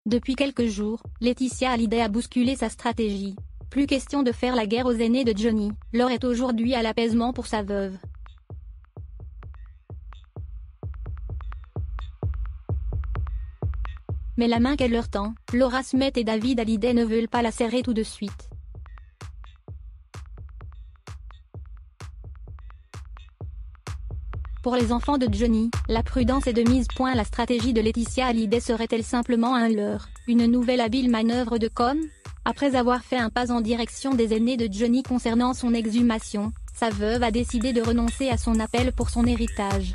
Depuis quelques jours, Laetitia Hallyday a bousculé sa stratégie. Plus question de faire la guerre aux aînés de Johnny, l'heure est aujourd'hui à l'apaisement pour sa veuve. Mais la main qu'elle leur tend, Laura Smith et David Hallyday ne veulent pas la serrer tout de suite. Pour les enfants de Johnny, la prudence est de mise. La stratégie de Laetitia Hallyday serait-elle simplement un leurre, une nouvelle habile manœuvre de com'? Après avoir fait un pas en direction des aînés de Johnny concernant son exhumation, sa veuve a décidé de renoncer à son appel pour son héritage.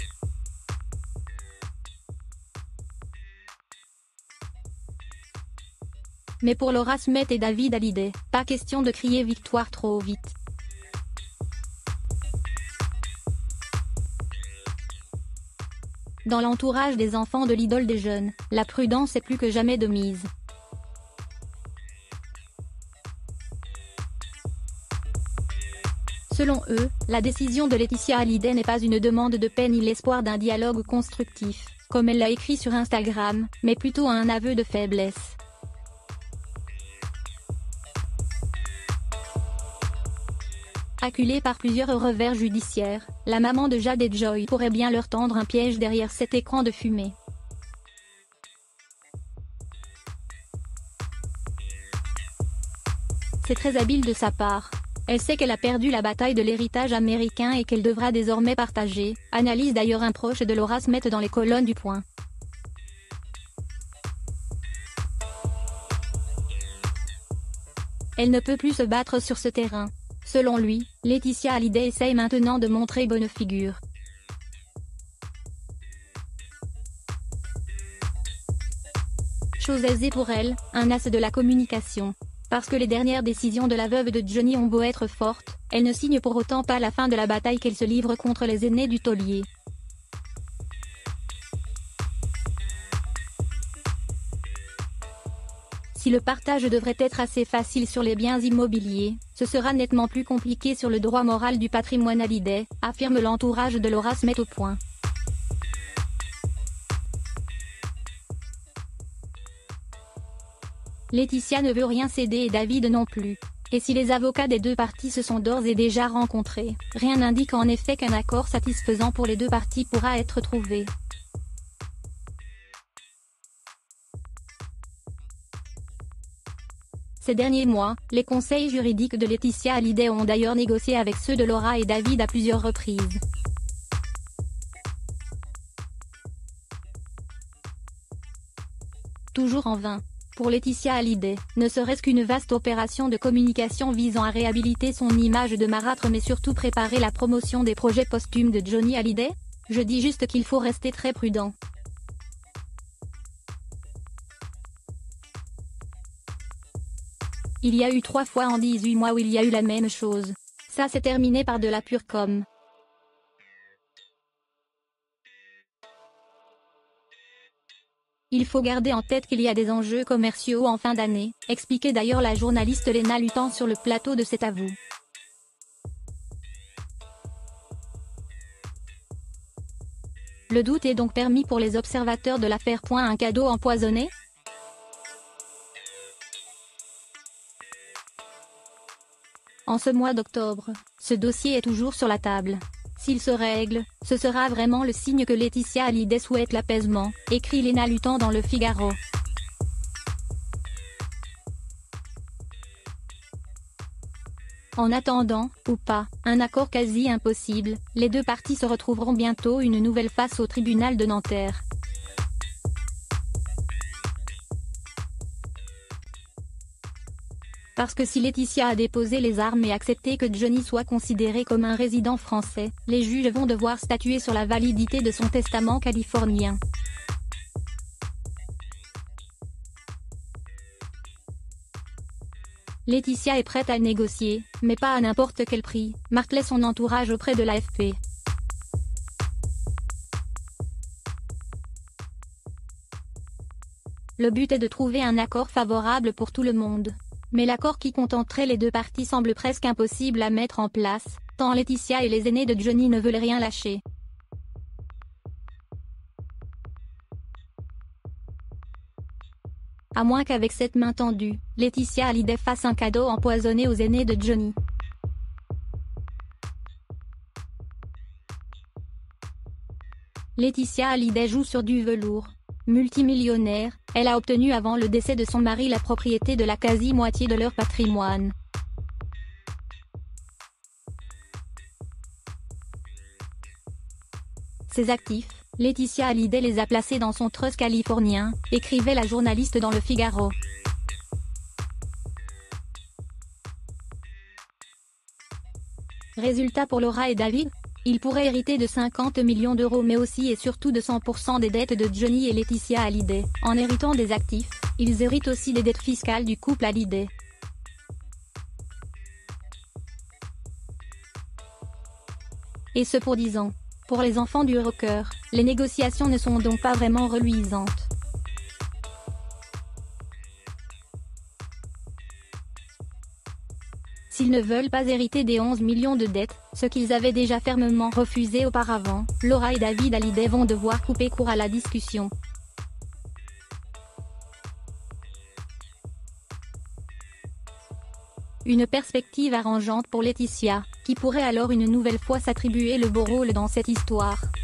Mais pour Laura Smith et David Hallyday, pas question de crier victoire trop vite. Dans l'entourage des enfants de l'idole des jeunes, la prudence est plus que jamais de mise. Selon eux, la décision de Laetitia Hallyday n'est pas une demande de paix ni l'espoir d'un dialogue constructif, comme elle l'a écrit sur Instagram, mais plutôt un aveu de faiblesse. Acculée par plusieurs revers judiciaires, la maman de Jade et Joy pourrait bien leur tendre un piège derrière cet écran de fumée. C'est très habile de sa part. Elle sait qu'elle a perdu la bataille de l'héritage américain et qu'elle devra désormais partager, analyse d'ailleurs un proche de Laura Smith dans les colonnes du Point. Elle ne peut plus se battre sur ce terrain. Selon lui, Laetitia Hallyday essaye maintenant de montrer bonne figure. Chose aisée pour elle, un as de la communication. Parce que les dernières décisions de la veuve de Johnny ont beau être fortes, elles ne signent pour autant pas la fin de la bataille qu'elle se livre contre les aînés du taulier. Si le partage devrait être assez facile sur les biens immobiliers, ce sera nettement plus compliqué sur le droit moral du patrimoine Hallyday, affirme l'entourage de Laura Smith au Point. Laetitia ne veut rien céder et David non plus. Et si les avocats des deux parties se sont d'ores et déjà rencontrés, rien n'indique en effet qu'un accord satisfaisant pour les deux parties pourra être trouvé. Ces derniers mois, les conseils juridiques de Laetitia Hallyday ont d'ailleurs négocié avec ceux de Laura et David à plusieurs reprises. Toujours en vain. Pour Laetitia Hallyday, ne serait-ce qu'une vaste opération de communication visant à réhabiliter son image de marâtre mais surtout préparer la promotion des projets posthumes de Johnny Hallyday? Je dis juste qu'il faut rester très prudent. Il y a eu 3 fois en 18 mois où il y a eu la même chose. Ça s'est terminé par de la pure com'. Il faut garder en tête qu'il y a des enjeux commerciaux en fin d'année, expliquait d'ailleurs la journaliste Léna Luttant sur le plateau de C'est à vous. Le doute est donc permis pour les observateurs de l'affaire. Un cadeau empoisonné? En ce mois d'octobre, ce dossier est toujours sur la table. S'il se règle, ce sera vraiment le signe que Laetitia Hallyday souhaite l'apaisement, écrit Léna Luttant dans Le Figaro. En attendant, ou pas, un accord quasi impossible, les deux parties se retrouveront bientôt une nouvelle face au tribunal de Nanterre. Parce que si Laetitia a déposé les armes et accepté que Johnny soit considéré comme un résident français, les juges vont devoir statuer sur la validité de son testament californien. Laetitia est prête à négocier, mais pas à n'importe quel prix, martelait son entourage auprès de l'AFP. Le but est de trouver un accord favorable pour tout le monde. Mais l'accord qui contenterait les deux parties semble presque impossible à mettre en place, tant Laetitia et les aînés de Johnny ne veulent rien lâcher. à moins qu'avec cette main tendue, Laetitia Hallyday fasse un cadeau empoisonné aux aînés de Johnny. Laetitia Hallyday joue sur du velours. Multimillionnaire, elle a obtenu avant le décès de son mari la propriété de la quasi-moitié de leur patrimoine. Ses actifs, Laetitia Hallyday les a placés dans son trust californien, écrivait la journaliste dans Le Figaro. Résultat pour Laura et David? Ils pourraient hériter de 50 millions d'euros mais aussi et surtout de 100% des dettes de Johnny et Laetitia Hallyday. En héritant des actifs, ils héritent aussi des dettes fiscales du couple Hallyday. Et ce pour 10 ans. Pour les enfants du rocker, les négociations ne sont donc pas vraiment reluisantes. S'ils ne veulent pas hériter des 11 millions de dettes, ce qu'ils avaient déjà fermement refusé auparavant, Laura et David Hallyday vont devoir couper court à la discussion. Une perspective arrangeante pour Laetitia, qui pourrait alors une nouvelle fois s'attribuer le beau rôle dans cette histoire.